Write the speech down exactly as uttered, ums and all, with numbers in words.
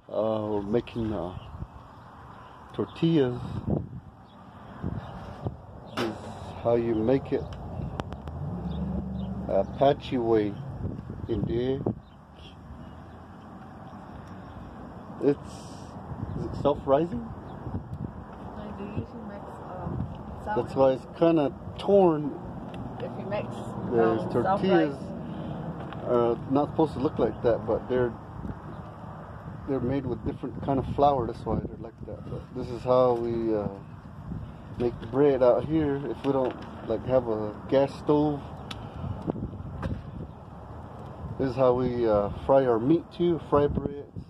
Uh, we're making uh, tortillas. This is how you make it Apache way in there. It's is it self-rising? No, do you usually mix um, sour? That's why it's kind of torn. If you mix There's um, tortillas are not supposed to look like that, but they're they're made with different kind of flour. That's why they're like that. But this is how we uh, make bread out here. If we don't like have a gas stove, this is how we uh, fry our meat too. Fry bread.